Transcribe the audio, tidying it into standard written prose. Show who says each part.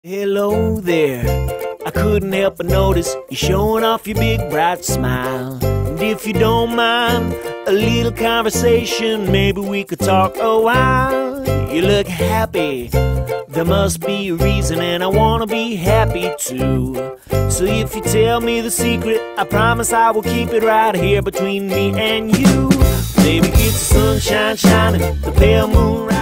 Speaker 1: Hello there, I couldn't help but notice you're showing off your big bright smile. And if you don't mind a little conversation, maybe we could talk a while. You look happy, there must be a reason, and I wanna be happy too. So if you tell me the secret, I promise I will keep it right here between me and you. Baby, it's the sunshine shining, the pale moon